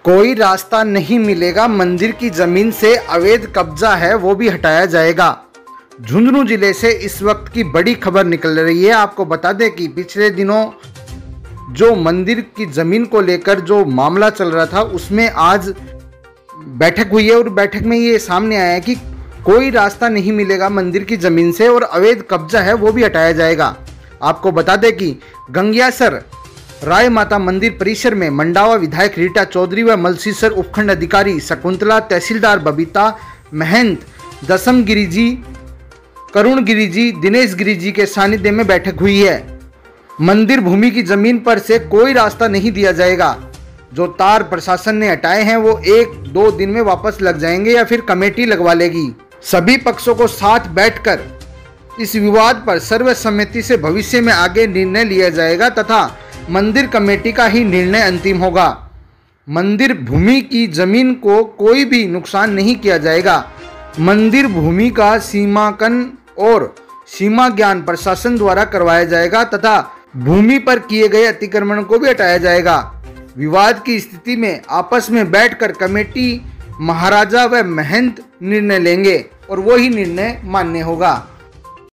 कोई रास्ता नहीं मिलेगा, मंदिर की जमीन से अवैध कब्जा है वो भी हटाया जाएगा। झुंझुनू जिले से इस वक्त की बड़ी खबर निकल रही है। आपको बता दें कि पिछले दिनों जो मंदिर की जमीन को लेकर जो मामला चल रहा था उसमें आज बैठक हुई है और बैठक में ये सामने आया है कि कोई रास्ता नहीं मिलेगा मंदिर की जमीन से और अवैध कब्जा है वो भी हटाया जाएगा। आपको बता दें कि गंगियासर राय माता मंदिर परिसर में मंडावा विधायक रीटा चौधरी व मलसीसर उपखंड अधिकारी शकुंतला, तहसीलदार बबीता, महंत दसम गिरी जी, करुण गिरी जी, दिनेश गिरी जी के सानिध्य में बैठक हुई है। मंदिर भूमि की जमीन पर से कोई रास्ता नहीं दिया जाएगा। जो तार प्रशासन ने हटाए हैं वो 1-2 दिन में वापस लग जाएंगे या फिर कमेटी लगवा लेगी। सभी पक्षों को साथ बैठकर इस विवाद पर सर्वसम्मति से भविष्य में आगे निर्णय लिया जाएगा तथा मंदिर कमेटी का ही निर्णय अंतिम होगा। मंदिर भूमि की जमीन को कोई भी नुकसान नहीं किया जाएगा। मंदिर भूमि का सीमांकन और सीमा ज्ञान प्रशासन द्वारा करवाया जाएगा तथा भूमि पर किए गए अतिक्रमण को भी हटाया जाएगा। विवाद की स्थिति में आपस में बैठकर कमेटी, महाराजा व महंत निर्णय लेंगे और वही निर्णय मान्य होगा।